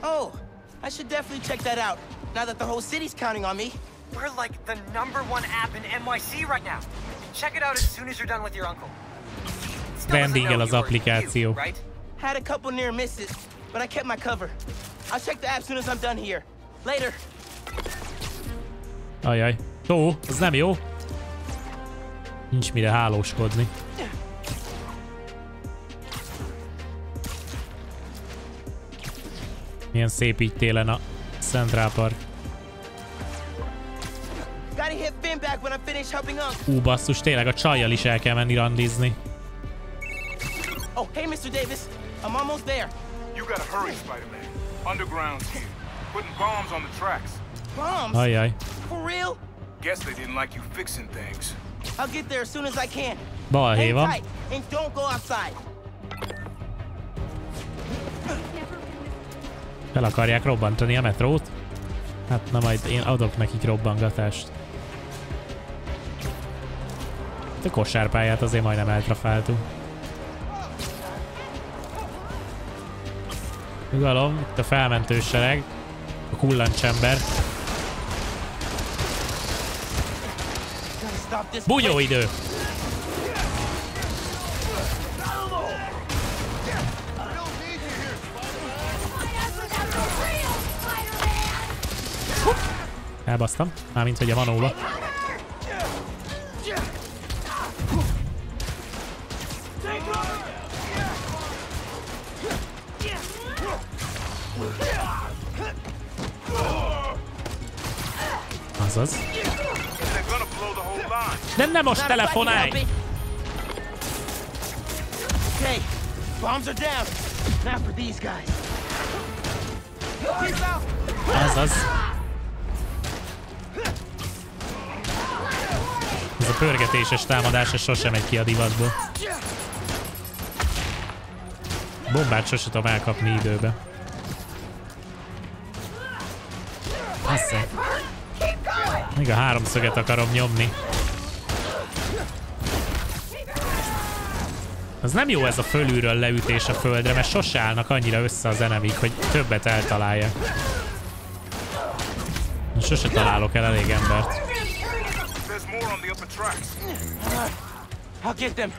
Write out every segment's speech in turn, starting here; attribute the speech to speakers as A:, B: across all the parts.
A: Oh, I should definitely check that out, now that the whole city's counting on me.
B: We're like the #1 app in NYC right now. Check it out as soon as you're done with your uncle.
C: Trending az applikáció.
B: Right?
A: Had a couple near misses, but I kept my cover. I'll check the app as soon as I'm done here. Later.
C: Ajaj. Jó, ez nem jó. Nincs mire hálóskodni. Milyen szép így télen a Central Park. Basszus, tényleg a csajjal is el kell menni randizni.
A: Oh, hey, Mr. Davis. I'm almost there.
D: You gotta hurry, Spider-Man. Underground's here. Putting bombs on the tracks.
A: Bombs?
C: Ajaj.
A: For real?
D: Guess they didn't like you fixing things.
A: I'll get there as soon as I can.
C: Balhé van.
A: And don't go outside.
C: Fel akarják robbantani a metrót? Hát na majd én adok nekik robbangatást. A kosárpályát azért majdnem eltrafáltuk. Nyugalom, itt a felmentősereg. A kullancsember. Bunyóidő! Elbasztam, mármint hogy a manóba. Azaz. De nem most telefonálj!
A: Okay, bombs are down. Now for these guys.
C: Azaz. Ez a pörgetéses támadás sosem megy ki a divatból. Bombát sose tudom elkapni időbe. Aztán. Még a háromszöget akarom nyomni. Az nem jó ez a fölülről leütés a földre, mert sose állnak annyira össze az enemik, hogy többet eltalálják. Sose találok el elég embert.
A: I'll get them.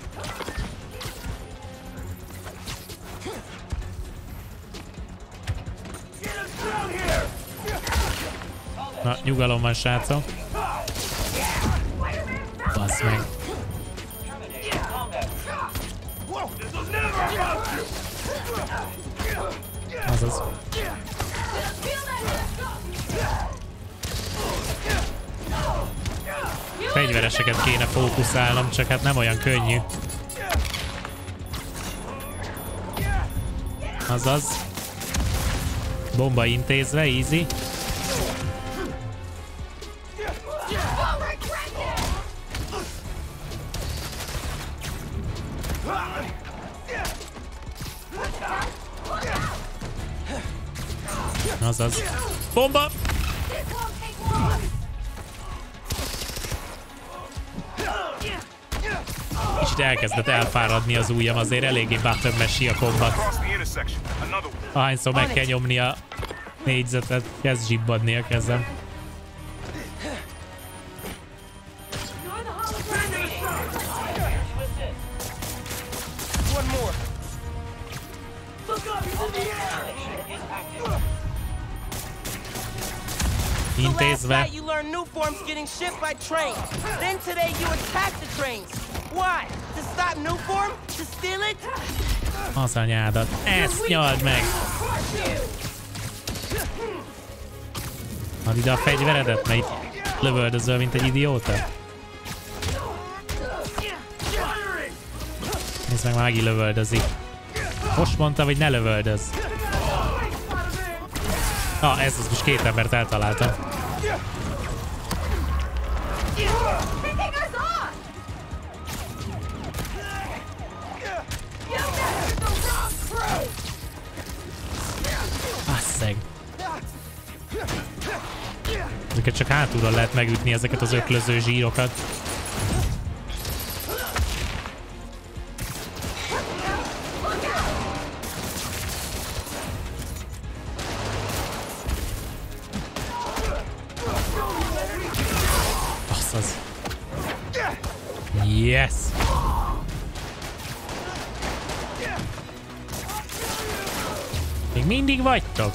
C: Na, nyugalom van, srácok. Bassz meg. Azaz. Fegyvereseket kéne fókuszálnom, csak hát nem olyan könnyű. Azaz. Bomba intézve, easy. Azaz. Bomba! Kicsit elkezdett elfáradni az ujjam, azért eléggé button-messy a kombat. Ahányszor meg kell nyomni a négyzetet, kezd zsibbadni a kezem. Intézve. Az anyádat. Ezt nyald meg! Add ide a fegyveredet, mert itt lövöldözöl, mint egy idióta. Nézd meg, már megint lövöldözik. Most mondtam, hogy ne lövöldözz. Ez az, most két embert eltaláltam. Asszeg. Ezeket csak hátulról lehet megütni, ezeket az öklöző zsírokat. az. Yes! Még mindig vagytok?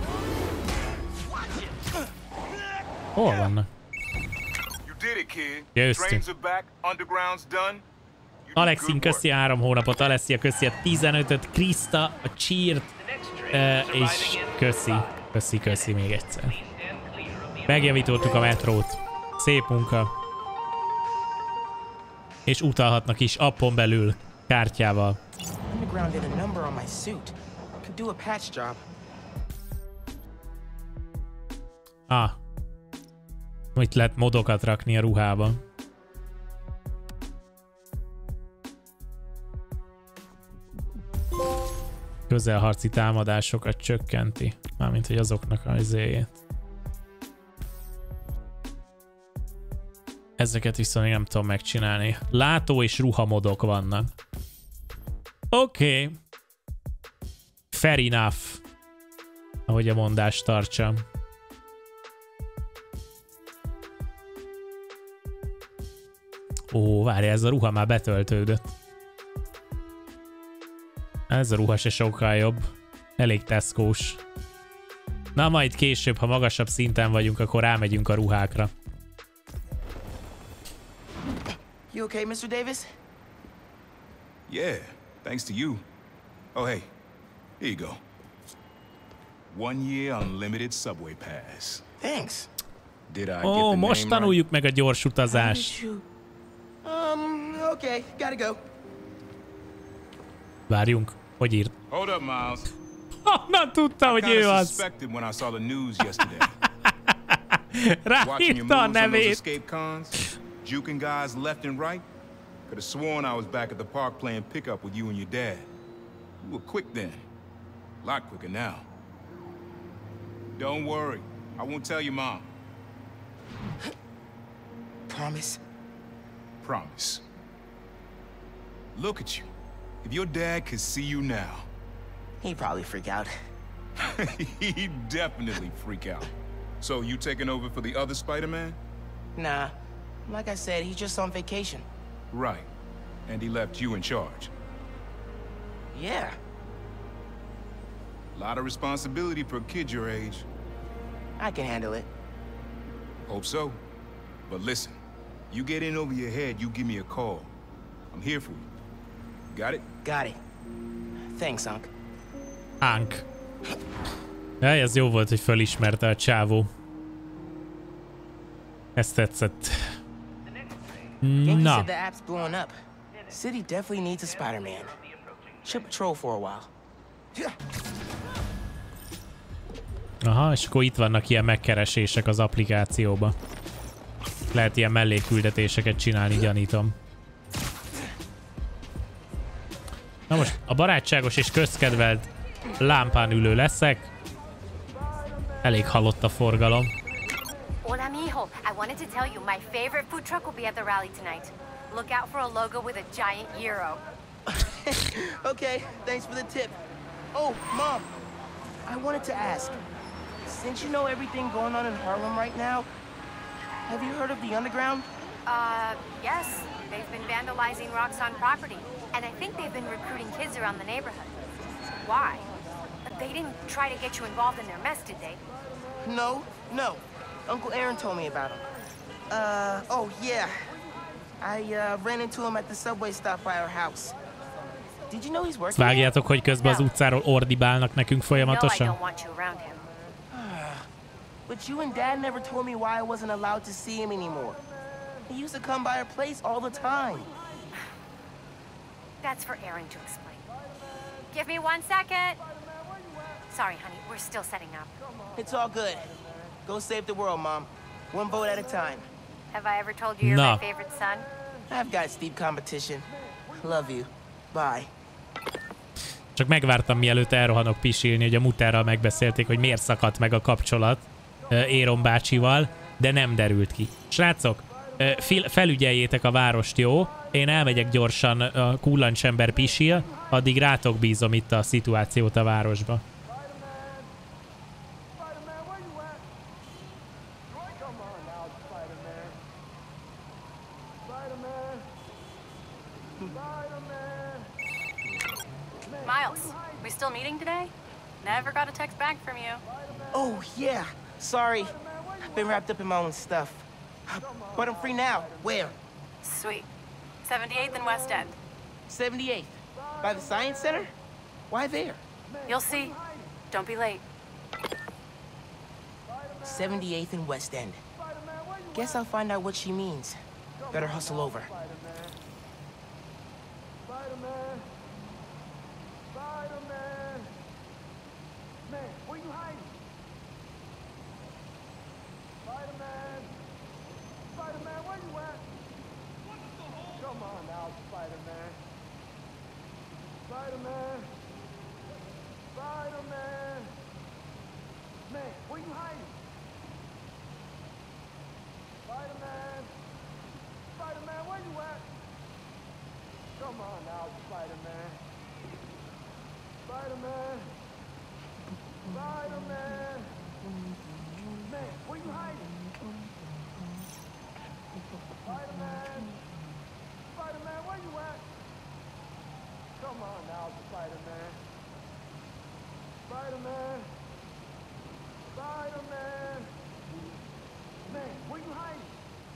C: Hol vannak? Győztünk. Alexin köszi 3 hónapot, Alessia köszi a 15-öt, Krista a Cheert, és köszi még egyszer. Megjavítottuk a metrót. Szép munka. És utalhatnak is appon belül, kártyával. Itt lehet modokat rakni a ruhába. Közelharci támadásokat csökkenti. Mármint, hogy azoknak az izéjét. Ezeket viszont nem tudom megcsinálni. Látó és ruhamodok vannak. Oké. Fair enough. Ahogy a mondást tartsam. Ó, várj, ez a ruha már betöltődött. Ez a ruha se sokkal jobb. Elég Tesco-s. Na majd később, ha magasabb szinten vagyunk, akkor rámegyünk a ruhákra.
A: You okay, Mr. Davis?
D: Yeah, thanks to you. Oh, hey, here you go. 1 year unlimited subway pass.
A: Thanks.
D: Did I get the name
C: most tanuljuk meg a gyors utazást.
A: Okay, gotta go.
C: Várjunk, hogy írt?
D: Hold up, Miles.
C: Honnan tudta, hogy ő az?
D: Suspected when I saw the news yesterday.
C: Ráírta a nevét.
D: Juking guys left and right. Could have sworn I was back at the park playing pickup with you and your dad. You were quick then. A lot quicker now. Don't worry. I won't tell your mom.
A: Promise?
D: Promise. Look at you. If your dad could see you now...
A: He'd probably freak out.
D: He'd definitely freak out. So you taking over for the other Spider-Man?
A: Nah. Like I said, he's just on vacation.
D: Right. And he left you in charge.
A: Yeah.
D: A lot of responsibility for a kid your age.
A: I can handle it.
D: Hope so. But listen, you get in over your head, you give me a call. I'm here for you. Got it?
A: Got it. Thanks, Unc.
C: Unc. Jaj, ez jó volt, hogy fölismerte a csávó. Ez tetszett. Na.
A: The app's blowing up. City definitely needs a Spider-Man. Should patrol for a while.
C: Aha, és akkor itt vannak ilyen megkeresések az applikációba. Lehet ilyen mellékküldetéseket csinálni, gyanítom. Na most a barátságos és közkedvelt lámpán ülő leszek. Elég halott a forgalom.
E: Hola, mijo. I wanted to tell you my favorite food truck will be at the rally tonight. Look out for a logo with a giant gyro.
A: Okay, thanks for the tip. Oh, Mom, I wanted to ask. Since you know everything going on in Harlem right now, have you heard of the Underground?
E: Yes. They've been vandalizing Roxxon property, and I think they've been recruiting kids around the neighborhood. Why? They didn't try to get you involved in their mess, did they?
A: No. Uncle Aaron told me about him. Oh yeah. I ran into him at the subway stop by our house. Did you know he's working?
C: Vágjátok, hogy közben az utcáról ordibálnak nekünk folyamatosan?
E: No, I don't want you around him.
A: But you and Dad never told me why I wasn't allowed to see him anymore. He used to come by our place all the time.
E: That's for Aaron to explain. Give me 1 second. Sorry, honey, we're still setting up.
A: It's all good. Go save the world, Mom. One vote at a time.
E: Have I ever told you you're my favorite son?
A: I've got steep competition. Love you. Bye.
C: Csak megvártam, mielőtt elrohanok pisilni, hogy a mutárral megbeszélték, hogy miért szakadt meg a kapcsolat Aaron bácsival, de nem derült ki. Srácok, felügyeljétek a várost, jó? Én elmegyek gyorsan, a kullancsember pisil, addig rátok bízom itt a szituációt a városba.
E: Miles, we still meeting today? Never got a text back from you.
A: Oh, yeah. Sorry. I've been wrapped up in my own stuff. But I'm free now. Where?
E: Sweet. 78th and West End.
A: 78th. By the Science Center? Why there?
E: You'll see. Don't be late.
A: 78th and West End. Guess I'll find out what she means. Better hustle over.
F: Spider-Man! Spider-Man! Man, where you hiding? Spider-Man! Spider-Man, where you at? Come on now, Spider-Man. Spider-Man! Spider-Man! Man, where you hiding? Spider-Man! Spider-Man, where you at? Come on now, Spider-Man. Spider-Man. Spider-Man. Man, where you hiding? Spider-Man. Spider-Man, where you at? Come on now, Spider-Man. Spider-Man. Spider-Man. Man, where you hiding?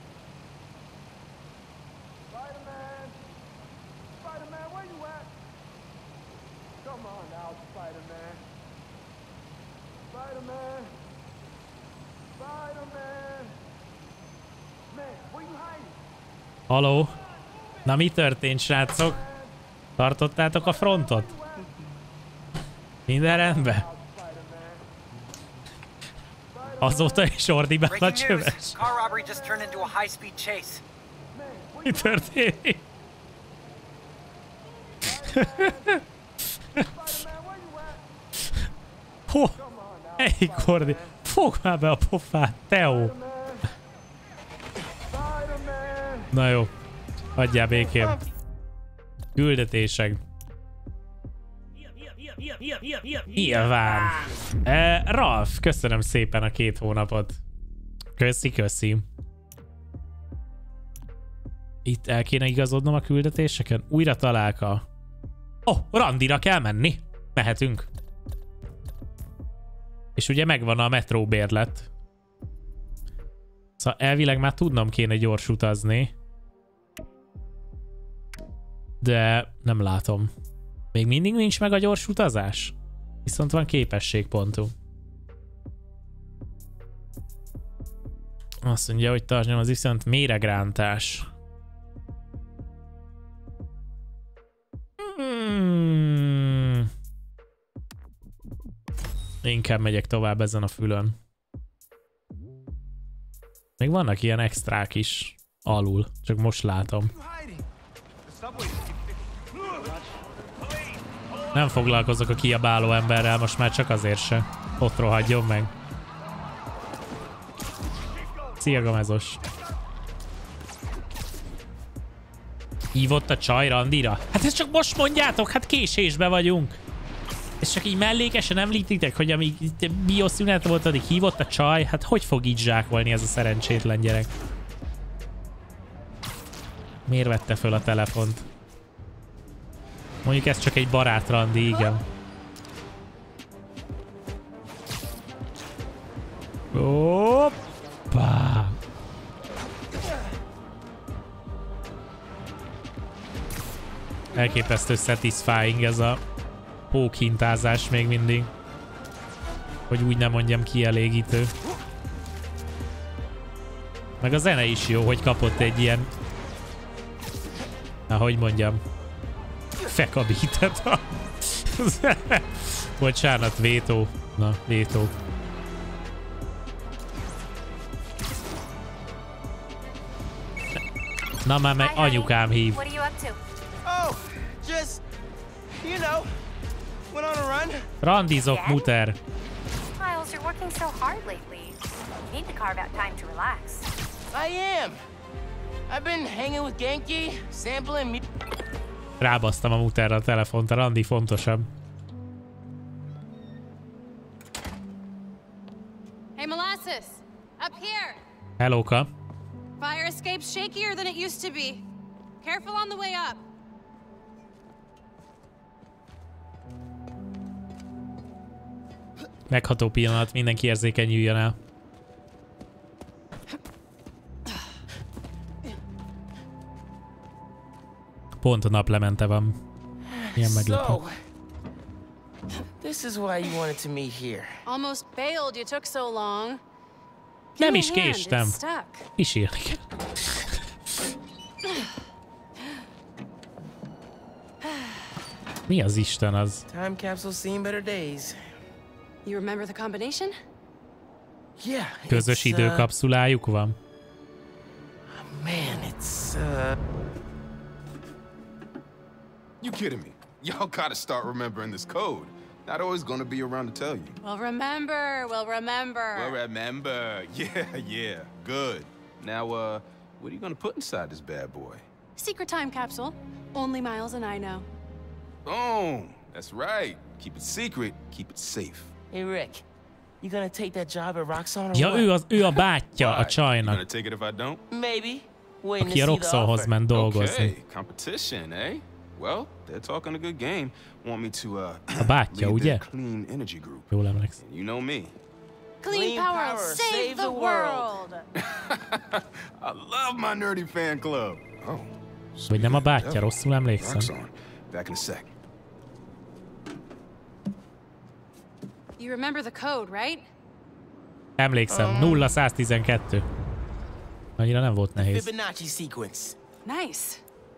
F: Spider-Man. Spider-Man, where you at? Come on now, Spider-Man. Spider-Man. Spider-Man. Man, where you hiding?
C: Haló? Na mi történt, srácok? Tartottátok a frontot? Minden rendben? Azóta is ordibál a
B: Breaking news.
C: csöves.
B: Car robbery just turned into a high-speed chase.
C: Mi történik? Hó? Ej, Kordi! Fogd már be a pofát, Teó! Na jó. Hagyjál békén. Küldetések. Nyilván. Ralf, köszönöm szépen a 2 hónapot. Köszi. Itt el kéne igazodnom a küldetéseken. Újra találka. Randira kell menni. Mehetünk. És ugye megvan a metró bérlet. Szóval elvileg már tudnom kéne gyors utazni. De nem látom. Még mindig nincs meg a gyors utazás? Viszont van képességpontunk. Azt mondja, hogy tartsam az viszont méregrántás. Inkább megyek tovább ezen a fülön. Még vannak ilyen extrák is alul, csak most látom. Nem foglalkozok a kiabáló emberrel, most már csak azért se. Ott rohadjon meg. Szia, Gamezos. Hívott a csaj Randira? Hát ezt csak most mondjátok, hát késésbe vagyunk. És csak így mellékesen említitek, hogy amíg bioszünet volt, addig hívott a csaj? Hát hogy fog így zsákolni ez a szerencsétlen gyerek? Miért vette föl a telefont? Mondjuk ez csak egy barát randi, igen. Hoppá! Elképesztő satisfying ez a pókhintázás még mindig. Hogy úgy nem mondjam, kielégítő. Meg a zene is jó, hogy kapott egy ilyen... hogy mondjam... fekabítet. Bocsánat, vétó. Na, vétó. Na már meg anyukám hív.
A: Oh, just, you know, went on a run.
C: Randizok, muter.
E: Miles, you're working so hard lately. You need to carve out time to relax.
A: I am. I've been hanging with Genki, sampling me.
C: Rábasztam a muterre a telefont, a randi fontosabb.
G: Hey, Molasses! Up here!
C: Hellóka.
G: Fire escape's shakier than it used to be. Careful on the way up.
C: megható pillanat, mindenki érzékenyüljön el. Pont a naplemente van. Ilyen meglepő.
A: So, this is why you wanted to meet here.
G: Almost bailed you took so long.
C: Nem
G: Give
C: is
G: me a hand,
C: késtem.
G: it's stuck.
C: Kísérni kell. Mi az Isten az?
A: Time capsule seen better days.
G: You remember the combination?
A: Yeah.
C: Közös
A: it's,
C: időkapszulájuk van?
A: Man, it's
H: You kidding me? Y'all gotta start remembering this code. Not always gonna be around to tell you.
G: We'll remember. We'll remember.
H: Well, remember. Yeah. Good. Now, what are you gonna put inside this bad boy?
G: Secret time capsule. Only Miles and I know.
H: Boom. That's right. Keep it secret. Keep it safe.
A: Hey Rick, you gonna take that job at Roxxon or
C: Ja,
A: what?
C: ő a bátyja a
H: Why? You gonna
C: csajnak,
H: take it if I don't?
A: Maybe. Waiting
C: aki a
A: to see the
C: Roxxonhoz
A: offer.
C: ment dolgozni.
H: Okay, competition, eh? Well, they're talking a good game. Want me to
C: A bátya,
H: lead
C: ugye?
H: their clean energy group.
C: Jól emlékszem.
H: You know me.
G: Clean power, save the world.
H: I love my nerdy fan club. Oh.
C: Vagy nem a bátyja, rosszul emlékszem.
H: Roxxon. Back in a sec.
G: You remember the code, right?
C: Emlékszem, 0-112. Annyira nem volt nehéz.
A: Fibonacci sequence.
G: Nice.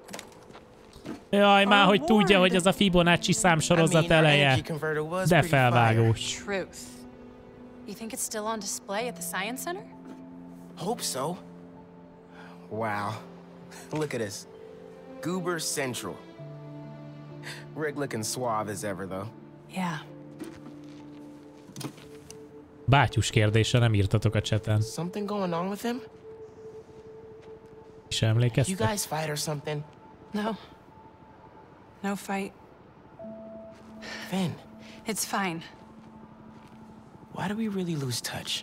C: Jaj, már hogy tudja, hogy ez a Fibonacci számsorozat eleje. De felvágós.
G: Truth. You think it's still on display at the Science Center?
A: Hope so. Wow. Look at this. Goober Central. Rick looking suave as ever, though.
G: Yeah.
C: Bátyus kérdésre nem írtatok a chaten.
A: Something going on with him?
C: És
A: You
C: emlékeztek?
A: guys fight or something?
G: No. No fight.
A: Finn,
G: It's fine.
A: why do we really lose touch?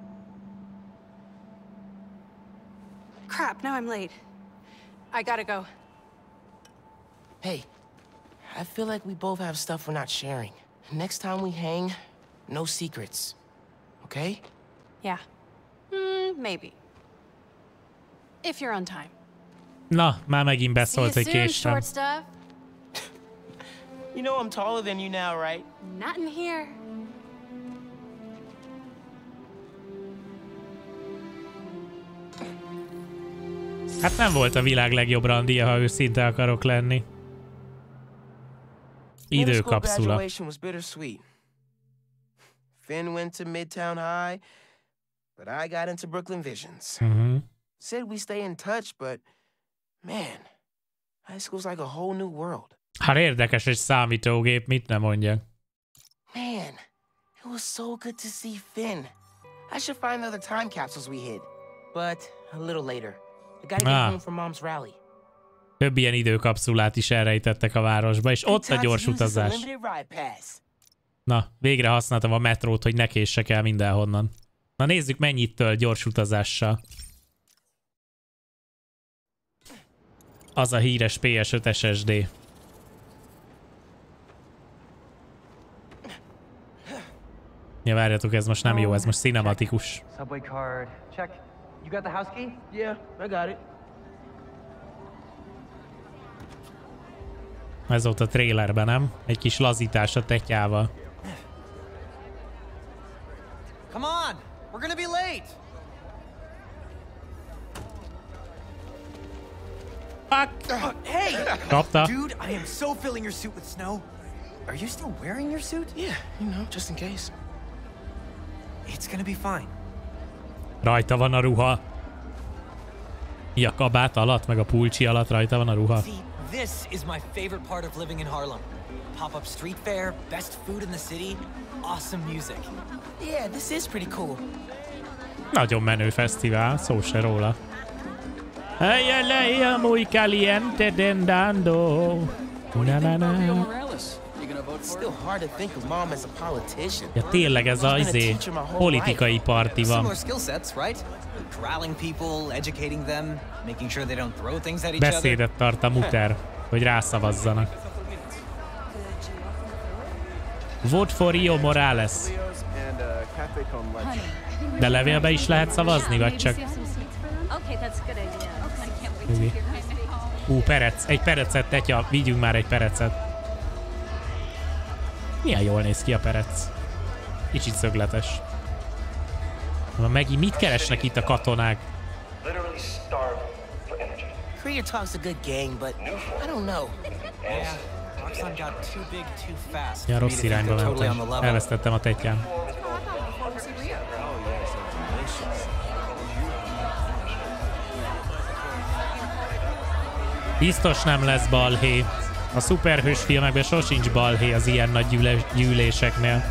G: Crap, now I'm late. I gotta go.
A: Hey, I feel like we both have stuff we're not sharing. Next time we hang, no secrets. Okay?
G: Yeah. Maybe. If you're on time.
C: Na, már megint
G: See you
C: beszólt, hogy
G: soon,
C: késtem.
G: short stuff.
A: You know I'm taller than you now, right?
G: Not in here.
C: Hát nem volt a világ legjobb randia, ha őszinte akarok lenni.
A: Middle school
C: Időkapszula.
A: graduation was bittersweet. Finn went to Midtown High, but I got into Brooklyn Visions. Said we stay in touch, but man, high school's like a whole new world.
C: Hát érdekes egy számítógép, mit nem mondjak.
A: Man, it was so good to see Finn. I should find the other time capsules we hid, but a little later. I gotta get home from Mom's rally.
C: Több ilyen időkapszulát is elrejtettek a városba, és ott a gyors utazás. Na, végre használtam a metrót, hogy ne késsek el mindenhonnan. Na nézzük, mennyit tölt gyors utazással. Az a híres PS5 SSD. Ja, várjatok, ez most nem jó, ez most cinematikus.
B: Subway card. Check. You got the house key?
A: Yeah, I got it.
C: Ez volt a trailerben, nem? Egy kis lazítás a tetyával.
B: Come on! We're gonna be late!
C: Fuck!
B: Hey!
C: Kapta.
B: Dude, I am so filling your suit with snow. Are you still wearing your suit?
A: Yeah, you know, just in case.
B: It's gonna be fine.
C: Rajta van a ruha. Mi a kabát alatt, meg a pulcsi alatt rajta van a ruha.
B: See, this is my favorite part of living in Harlem. Pop-up street fair, best food in the city, awesome music.
A: Yeah, this is pretty cool.
C: Nagyon menő fesztivál, szó se róla. Ella muy caliente dendando.
A: Still hard to think of Mom as a politician.
C: Ja, tényleg ez az politikai parti van.
B: Similar skill sets, right? Corralling people, educating them, making sure they don't throw things at each other.
C: Beszédet tart a muter, hogy rászavazzanak. Vote for Rio Morales. De levélbe is lehet szavazni, vagy csak... Perec. Egy perecet, tetya. Vigyünk már egy perecet. Milyen jól néz ki a perec. Kicsit szögletes. Megint mit keresnek itt a katonák?
A: Krieger talks a good game, but I don't know.
B: Yeah, Roxxon got too big too fast.
C: Ja, rossz irányba mentem. Elvesztettem a tetyám. Biztos nem lesz balhé. A szuperhős filmekben sosincs balhé az ilyen nagy gyűléseknél.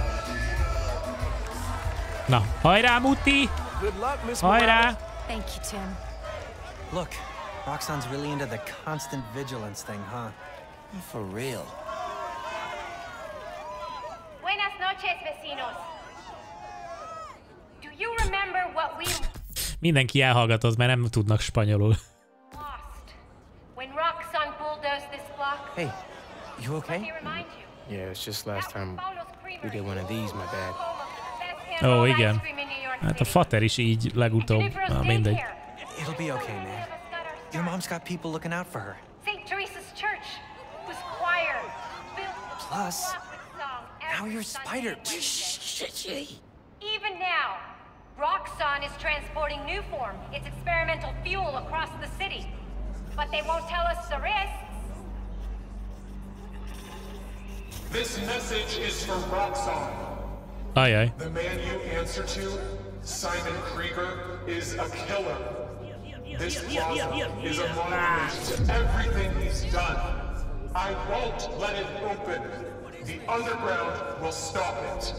C: Na, hajrá, Muti! Hajrá!
G: Thank you, Tim.
B: Look, Roxxon's really into the constant vigilance thing, huh?
A: For real.
E: Buenas noches, vecinos. Do you remember what we
C: Mindenki elhallgatott, mert nem tudnak spanyolul.
E: lost when Roxxon bulldozed this block?
A: Hey, you
E: Let
A: okay?
E: me remind you.
F: Yeah, it's just last time we did one of these, my bad.
C: Ó, igen. Hát a fater is így legutóbb. Na, mindegy.
B: It'll be okay, man. Your mom's got people looking out for her.
E: St. Teresa's Church, whose choir built the
B: Plus,
E: block with song
B: now
E: every
B: you're
E: Sunday
B: Spider.
E: Even now, Roxxon is transporting Newform, its experimental fuel, across the city. But they won't tell us the risks.
I: This message is for Roxxon.
C: Ajaj.
I: The man you answer to, Simon Krieger, is a killer. This plaza is a monument to everything he's done. I won't let it open. The underground will stop it.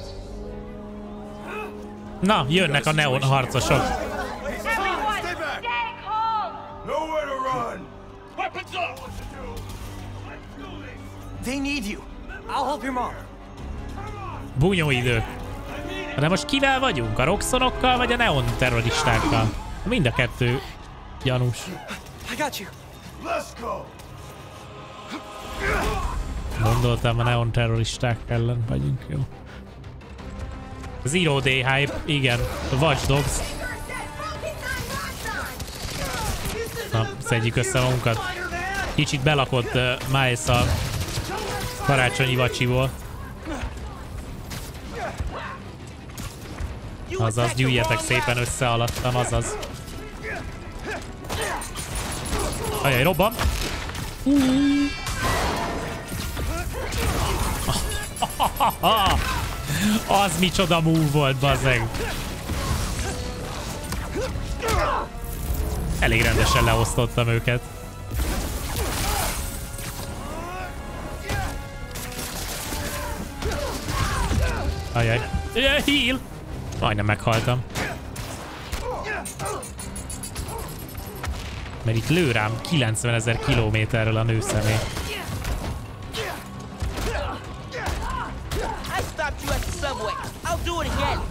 C: Na, jönnek a neon harcosok.
E: Everyone, stay calm!
I: Nowhere to run! Weapons up!
B: They need you. I'll help your mom.
C: Bunyó idő. De most kivel vagyunk? A Roxxonokkal vagy a neon terroristákkal? Mind a kettő gyanús.
B: I got you.
I: Let's go!
C: Gondoltam, a neon terroristák ellen vagyunk, jó. Zero Day Hype, igen. Watch Dogs. Na, szedjük össze magunkat. Kicsit belakott Miles a karácsonyi vacsiból. Azaz, gyűjjetek szépen össze alattam, azaz. Ajaj, robban! Az micsoda move volt, bazzeg! Elég rendesen leosztottam őket. Ajaj. Heal! Majdnem meghaltam. Mert itt lő rám 90 000 kilométerről a nőszemély.
A: I stopped you at the subway. I'll do it again.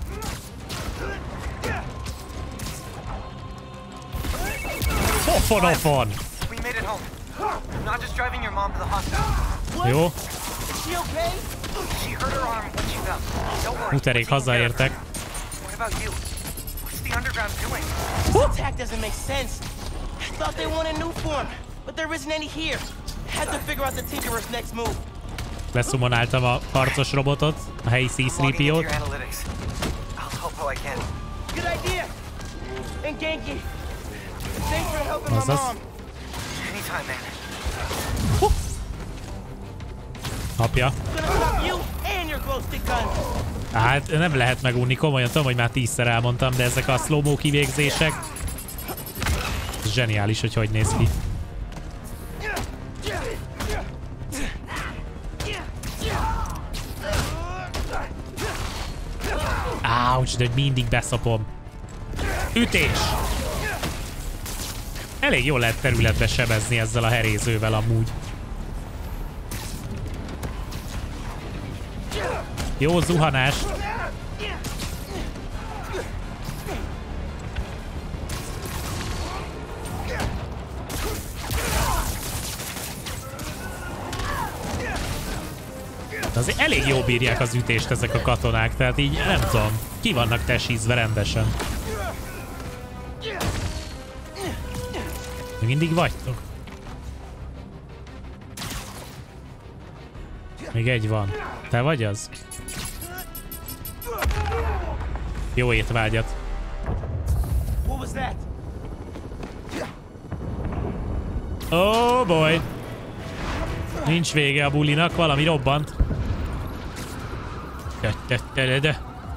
C: Ofon!
B: We made it home. I'm not just driving your mom to the hospital.
C: Jó.
A: Is she okay?
B: She hurt her arm when she fell. Don't worry.
C: Muterék, hazaértek.
B: What about you? What's the underground doing?
A: This attack doesn't make sense. I thought they wanted Newform, but there isn't any here. Had to figure out the Tinkerer's next move.
C: Leszumonáltam a harcos robotot, a helyi C-3PO-t.
B: I'll help how I can.
A: Good idea. And Genki, thanks for helping my
C: Azaz.
A: mom.
B: Anytime, man.
C: Apja.
A: Gonna stop you and your glow stick gun.
C: Hát nem lehet megunni, komolyan tudom, hogy már 10-szer elmondtam, de ezek a slow-mo kivégzések. Ez zseniális, hogy hogy néz ki. Ouch, de mindig beszopom. Ütés! Elég jól lehet területbe sebezni ezzel a herézővel amúgy. Jó zuhanás. Azért elég jól bírják az ütést ezek a katonák, tehát így nem tudom, ki vannak tesízve rendesen. Még mindig vagytok. Még egy van. Te vagy az? Jó étvágyat. Oh boy! Nincs vége a bulinak, valami robbant.
E: Miles,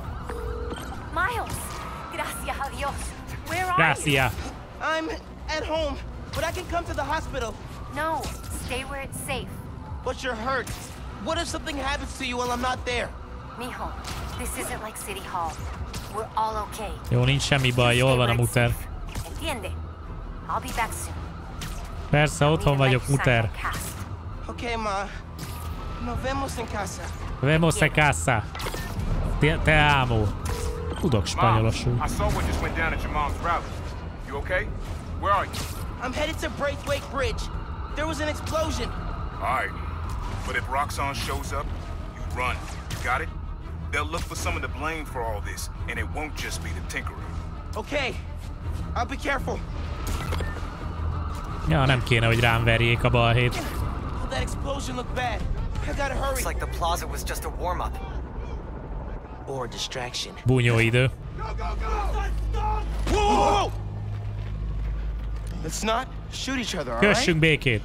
E: gracias a Dios. Where are
C: Gracias.
A: I'm at home, but I can come to the hospital.
E: No, stay where it's safe.
A: But you're hurt. What if something happens to you while I'm not there?
E: Mijo, this isn't like City Hall. We're all okay.
C: Jó, nincs semmi baj, jól van a muter.
E: Entiende? I'll be back soon.
C: Persze, otthon vagyok, muter.
A: Okay, ma. Nos vemos en casa.
C: Vemos a casa. Te amo. Tudok spanyolosul.
D: I saw what just went down at your mom's rally. You okay? Where are you?
A: I'm headed to Braithwaite Bridge. There was an explosion.
D: All right. But if Roxxon shows up, you run. You got it? They'll look for someone to blame for all this, and it won't just be the Tinkerer.
A: Okay. I'll be careful.
C: Ja, nem kéne, hogy rám verjék a balhét.
A: Oh, that explosion looked bad. I gotta hurry.
B: Looks like the plaza was just a warm-up.
A: Or a distraction.
C: Búnyó idő.
A: Whoa! Let's not shoot each other, all right?
C: Kössünk békét.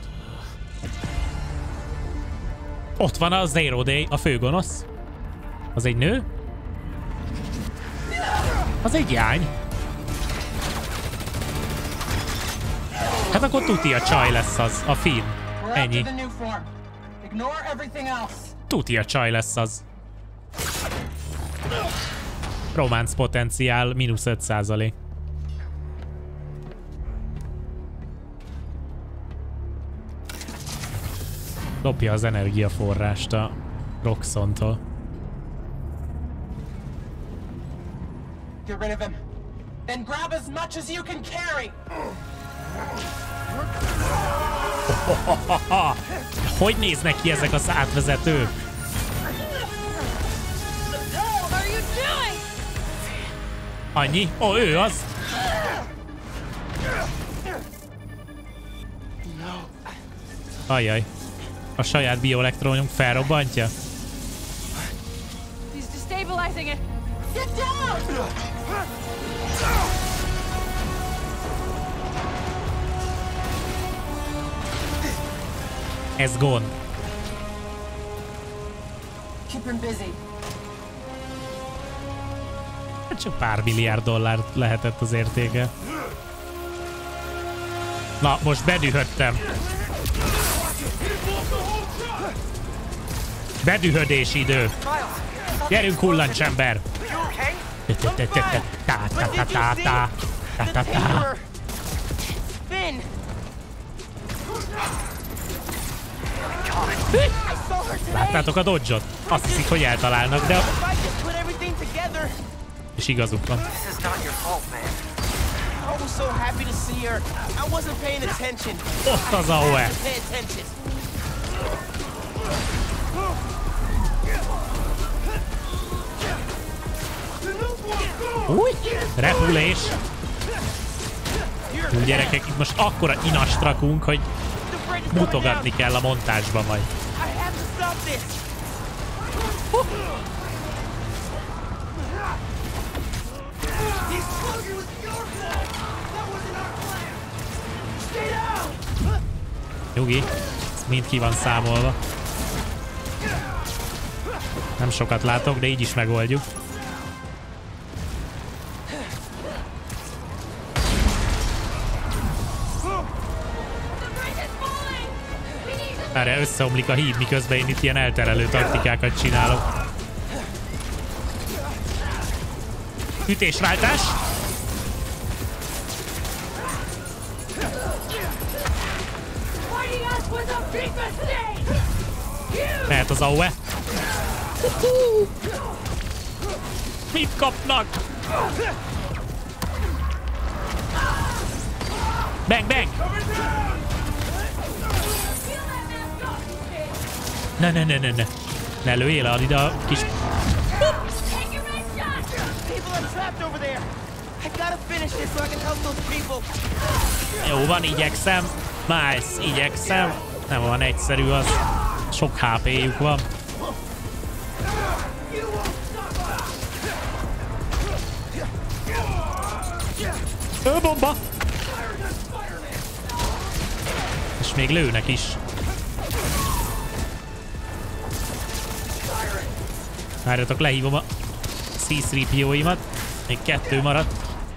C: Ott van a Zero Day, a főgonosz. Az egy nő? Az egy jány. Hát akkor tuti a csaj lesz az, a Finn. Ennyi. Tuti a csaj lesz az. Románc potenciál -5%. Lopja az energiaforrást a Roxxontól.
F: Get rid of him. Then grab as much as you can carry.
C: Hogy néznek ki ezek az átvezetők? Annyi? Ó, ő az! Ajjaj. A saját bioelektronunk felrobbantja?
G: He's destabilizing it. Get down!
C: Ez gond.
F: Keep him busy.
C: Csak pár milliárd dollár lehetett az értéke. Na, most bedühödtem. Bedühödési idő. Gyerünk, hullancsember!
A: Finn!
C: Láttátok a dodge-ot? Azt hiszik, hogy eltalálnak, de... És igazuk van. Ott az AOE! Új! Repülés! Úgy gyerekek, itt most akkora inast rakunk, hogy mutogatni kell a montázsba majd. Nyugi, ez mind ki van számolva. Nem sokat látok, de így is megoldjuk. Erre összeomlik a híd, miközben én itt ilyen elterelő taktikákat csinálok. Ütésváltás! Mehet az AOE. Mit kapnak? Bang, bang! Ne. Ne lőjél el ide a kis... Jó van, igyekszem. Nice, igyekszem. Nem van egyszerű az. Sok HP-juk van. Bomba! És még lőnek is. Várjatok, lehívom a C-3PO-imat. Még 2 maradt.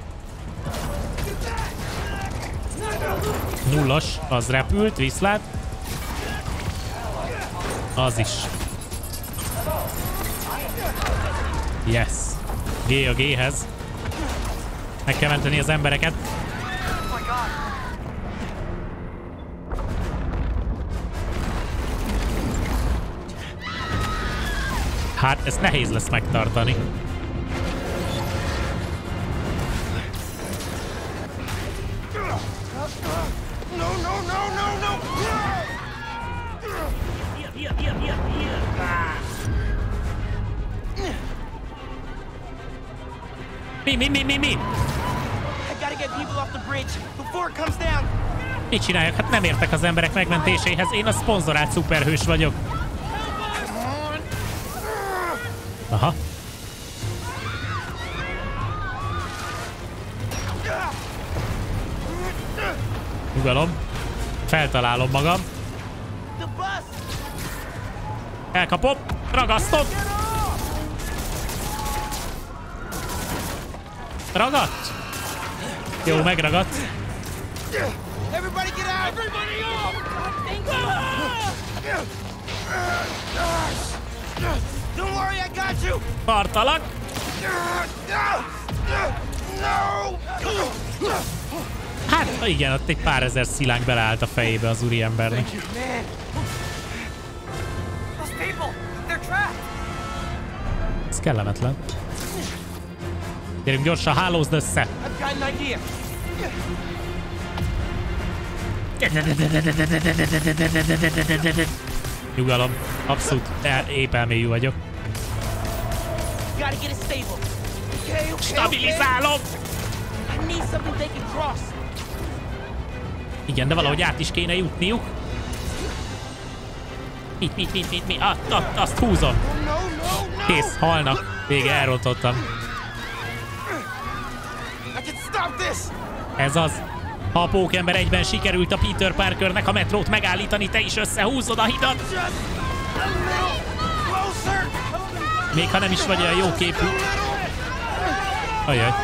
C: 0-as, az repült, viszlát. Az is. Yes. G a G-hez. Meg kell menteni az embereket. Hát, ezt nehéz lesz megtartani. Mi? Mit csináljak? Hát nem értek az emberek megmentéséhez. Én a szponzorált szuperhős vagyok. Aha. Nyugalom. Feltalálom magam. Elkapom. Ragasztom. Ragadt? Jó, megragadt. Tartalak. Hát igen, ott egy pár ezer szilánk beleállt a fejébe az úriembernek. Ez kellemetlen. Gyerünk gyorsan, hálózd össze! Nyugalom, abszolút épp elmélyű vagyok. Stabilizálom! Igen, de valahogy át is kéne jutniuk. Mi? Azt húzom. Kész, halnak. Vége, elrontottam. Ez az. Ha a pókember egyben sikerült a Peter Parkernek a metrót megállítani, te is összehúzod a hidat. Még ha nem is vagy olyan jó képű. Ajaj.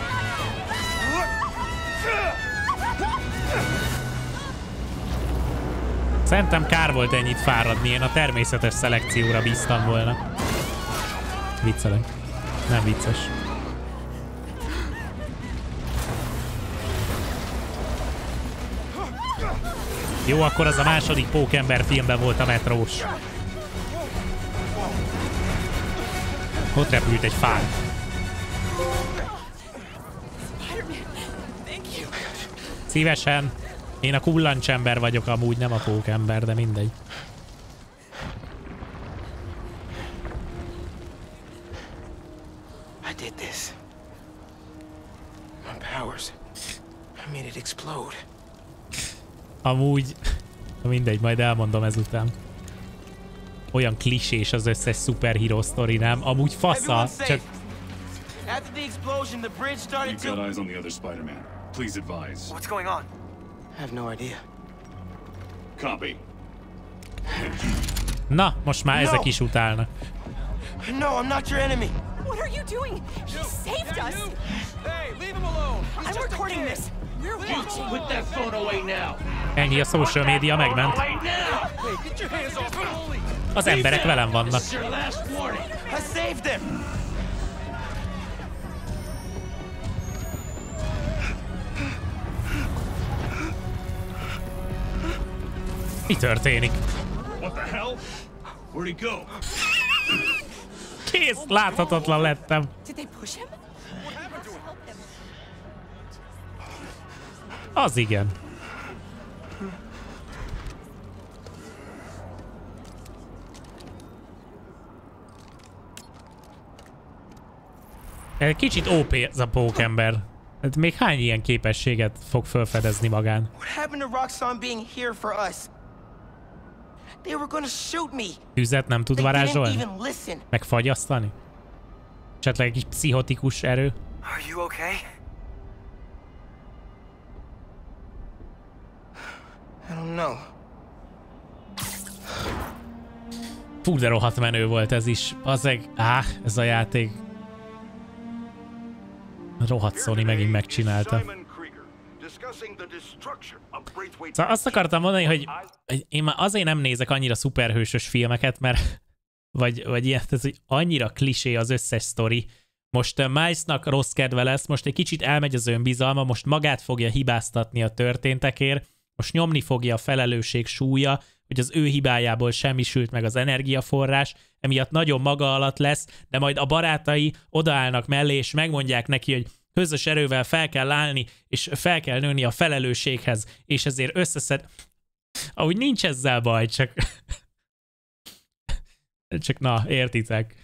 C: Szerintem kár volt ennyit fáradni, én a természetes szelekcióra bíztam volna. Viccelek. Nem vicces. Jó, akkor az a második pókember filmben volt a metrós. Ott repült egy fán. Szívesen. Én a kullancsember vagyok amúgy, nem a pókember, de mindegy.
A: I did this. My powers. I made it explode.
C: Amúgy, mindegy, majd elmondom ezután. Olyan klisés az összes superhero sztori, nem? Amúgy fasza, csak...
A: After the explosion, the bridge started to...
J: You've got eyes on the other Spider-Man. Please advise.
A: What's going on? I have no idea.
J: Copy.
C: Na, most már ezek is utálnak.
A: No, I'm not your enemy.
G: What are you doing? He saved us.
I: Hey, leave him alone.
G: I'm recording this. We're watching.
I: Put that phone away now.
C: Ennyi, a social media megment.
I: Hey, get your hands off me.
C: Az emberek velem vannak.
A: I saved him.
C: Mi történik?
J: What the hell? Where'd he go?
C: Kész, láthatatlan lettem.
G: Did they push him?
C: Az igen. Kicsit OP ez a pókember. Hát még hány ilyen képességet fog felfedezni magán?
A: What happened to Roxanne being here for us? They were gonna shoot me.
C: Tüzet nem tud
A: They didn't
C: varázsolni?
A: even listen.
C: Meg fagyasztani? Esetleg egy kis pszichotikus erő?
B: Are you okay?
A: I don't know.
C: Fú, de rohadt menő volt ez is. Azeg, ez a játék. Rohadt Sony megint megcsinálta. Szóval azt akartam mondani, hogy én már azért nem nézek annyira szuperhősös filmeket, mert vagy ilyen, ez annyira klisé az összes sztori. Most Milesnak rossz kedve lesz, most egy kicsit elmegy az önbizalma, most magát fogja hibáztatni a történtekért, most nyomni fogja a felelősség súlya, hogy az ő hibájából semmisült meg az energiaforrás, emiatt nagyon maga alatt lesz, de majd a barátai odaállnak mellé, és megmondják neki, hogy közös erővel fel kell állni, és fel kell nőni a felelősséghez, és ezért összeszed... Ahogy nincs ezzel baj, csak... csak na, értitek.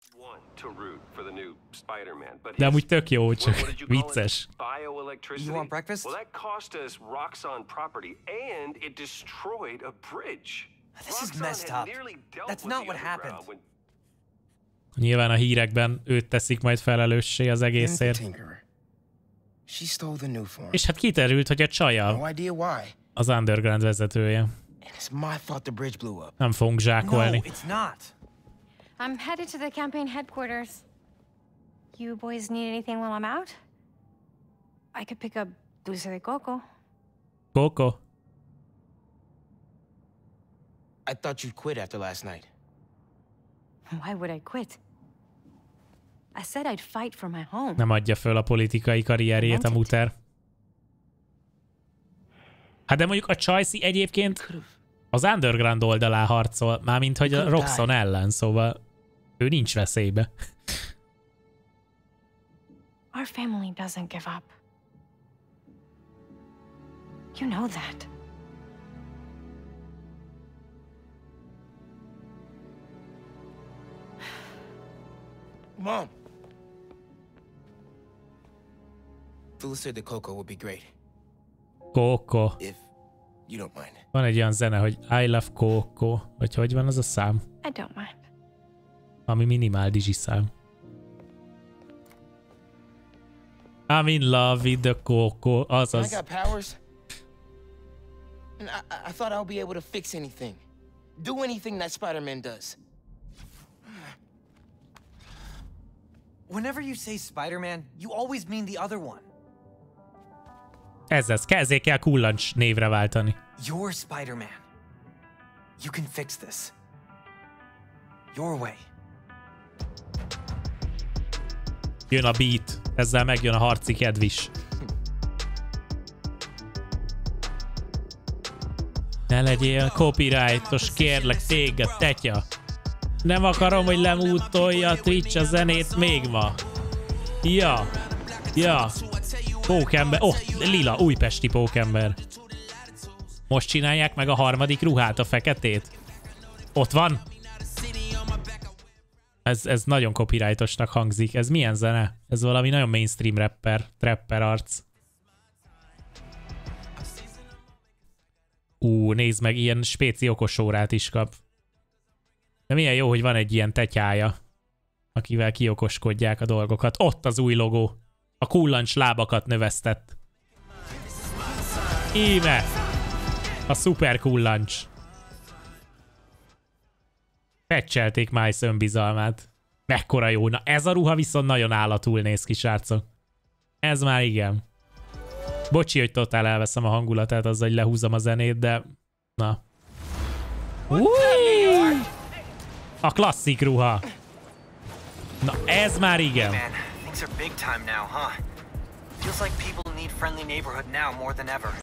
C: De amúgy tök jó, csak vicces.
B: You want breakfast?
K: Well, that cost us Roxxon property and it destroyed a bridge.
B: This is messed up. That's not what happened.
C: Nyilván a hírekben őt teszik majd felelőssé az egészért.
A: She stole the new form.
C: És hát kiterült, hogy a csaja
A: No idea why.
C: az Underground vezetője.
A: And it's my fault the bridge blew up.
C: Nem fogunk zsákolni.
B: No, it's not.
E: I'm headed to the campaign headquarters. You boys need anything while I'm out? I could pick up dulce de coco.
C: Coco?
A: I thought you'd quit after last night.
E: Why would I quit? I said I'd fight for my home.
C: Nem adja föl a politikai karrierjét a muter. Hát de mondjuk a Chelsea egyébként az Underground oldalán harcol, mármint hogy a Roxxon ellen, szóval ő nincs veszélybe.
E: Our family doesn't give up. You know that.
A: Mom. Dulce de coco would be great.
C: Coco.
A: If you don't mind.
C: Van egy olyan zene, hogy I love Coco, vagy hogy van az a szám?
E: I don't mind.
C: Ami minimál dizsi szám. I'm in love with the Coco, azaz.
A: I got powers. And I thought I'll be able to fix anything. Do anything that Spider-Man does.
B: Whenever you say Spider-Man, you always mean the other one.
C: Ezzel kell kullancs névre váltani.
B: You're Spider-Man. You can fix this. Your way.
C: Jön a beat, ezzel megjön a harci kedv is. Ne legyél copyrightos, kérlek téged, tetya. Nem akarom, hogy lemútolja a Twitch a zenét még ma. Ja. Pókember. Lila, újpesti pókember. Most csinálják meg a harmadik ruhát, a feketét. Ott van. Ez nagyon copyrightosnak hangzik. Ez milyen zene? Ez valami nagyon mainstream trapper arc. Nézd meg, ilyen spéci okosórát is kap. De milyen jó, hogy van egy ilyen tetyája, akivel kiokoskodják a dolgokat. Ott az új logó. A kullancs lábakat növesztett. Íme! A szuper kullancs. Patchelték Miles önbizalmát. Mekkora jó. Na ez a ruha viszont nagyon állatul néz ki, srácok. Ez már igen. Bocsi, hogy totál elveszem a hangulatát azzal, hogy lehúzom a zenét, de... Na. A klasszik ruha. Na ez már igen.
B: Hey man, things are big time now, huh? Feels like people need friendly neighborhood now more than ever.